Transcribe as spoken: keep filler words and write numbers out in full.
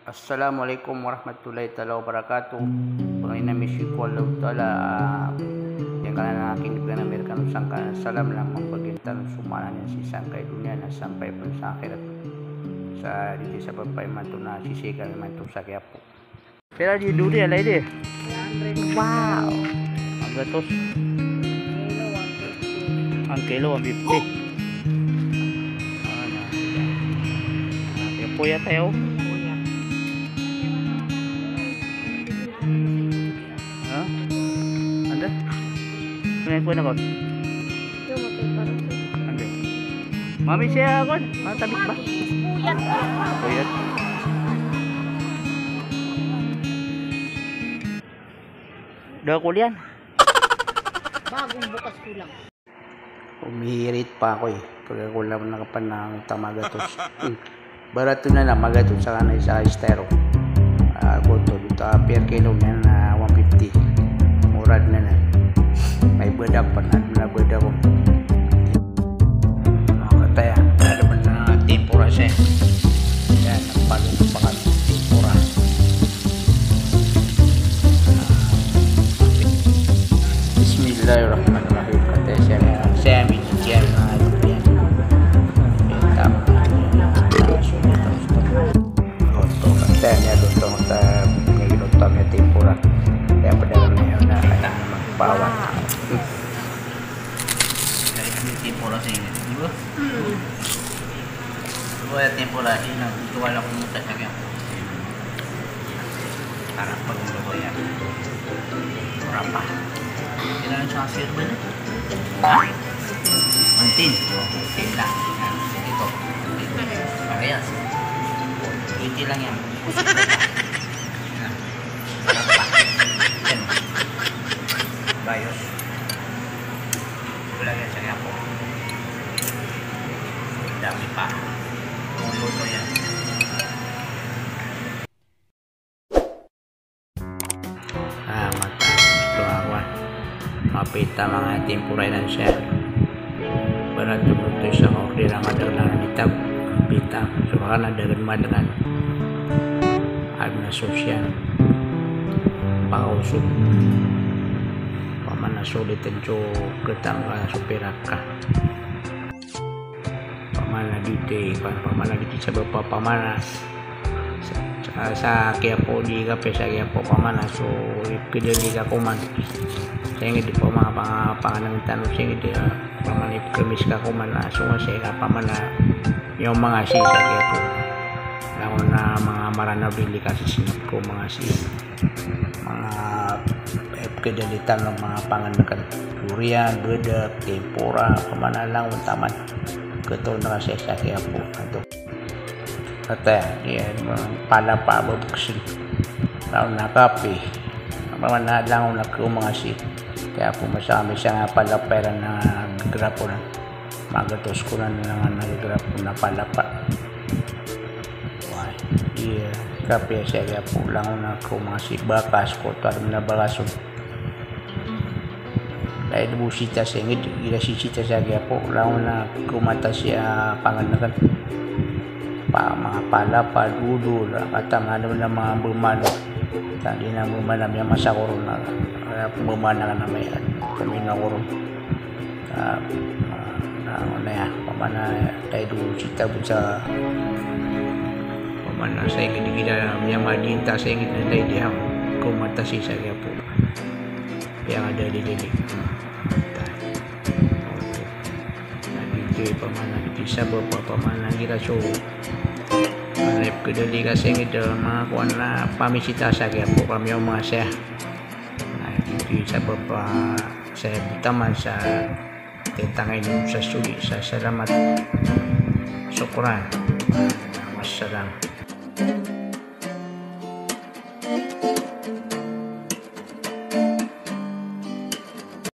Assalamualaikum warahmatullahi taala wabarakatuh. Panginoon ko Allah taala yang kalian aking diberikan Amerikan sangka salam lang membagintan sumanan yang si sangkay dunia na sampai pun sa akhirat sa dito sa papay manto na sisigal manto sa Quiapo. Pero di duri alay di. Wow. Ang gatos. Ang kilo one fifty. Ano? Quiapo ya tayo. Ngayon po na ko. Mami siya ako. Matabik ba? Puyat. Puyat. Daw kulian. Bagong bukas kulang. Umihirit pa ako eh. Pag ako lang nakapan ng tamagatos. Barato na lang magatos sa kanay sa estero. Ako to dito. Per kilo na na one fifty. Murad na na. May bedak pernah na bedak ko. Kata ya, ada benar tempura saya. Dan paling pakan tempura. Bismillahirrahmanirrahim. Kata saya, saya ambil sekian hari ini. Kita Doto katanya doto kata ini dotonya tempura. Yang pedagangnya na anak bawah. Dari tempura sih ini, ibu. Dua ya tempura ini, dua lah kamu tak cakap. Anak bagus loh ya. Berapa? Kita nak hasil mana? Mantin, mantin lah. Itu, varias. Itu lang yang. Bayos. Lagyan sa Quiapo. Dami pa. Luto yan. Ah, mata. Ito ako. Mapita mga tempuray ng siya. Para tumuto sa order ang adalang nanitab. Mapita. So baka nadagan madagan. Ano na sosyan. Pakausog. Pamana sulit tenco ketang ka supiraka. Pamana dite, pamana dite sa bapa pamana sa, sa Quiapo di ka sa Quiapo pamana so kede di ka kuman. Saya di pamana pang panganang tanong saya di pamana kemis ka kuman na so saya ka pamana yung mga si sa Quiapo. Lalo na mga maranabili kasi sinip ko mga si mga kedalitan ng mga panganan durian, bedak, tempura, kemana lang utaman ketul na kasi sa Quiapo ato kata dia pala pa babuksin laon na kape mamana lang na ko mga si kaya po masami siya nga pala pera na grapo na magatos ko na nga nagagrapo na pala pa why iya kape siya kaya po lang na ko mga si bakas ko to na bagason dahil busita siya ngid ila si cita sa Quiapo lang na kumata siya panganakan pa mga pala pa dudul kata ano na mga bumano tadi na bumana may masakuro na bumana na may kumina kuro na na ya pamana dahil busita sa pamana sa gida-gida may madinta sa ngid na dahil diha kumata si sa Quiapo yang ada di lilik. Jadi pemana bisa beberapa pemana kita so. Alip kedeli kasi kita makuan na pamisita sa Quiapo kami yung mga siya. Nah, itu sa beberapa saya taman sa tentang ini sa studi sa salamat. Syukran. Wassalam.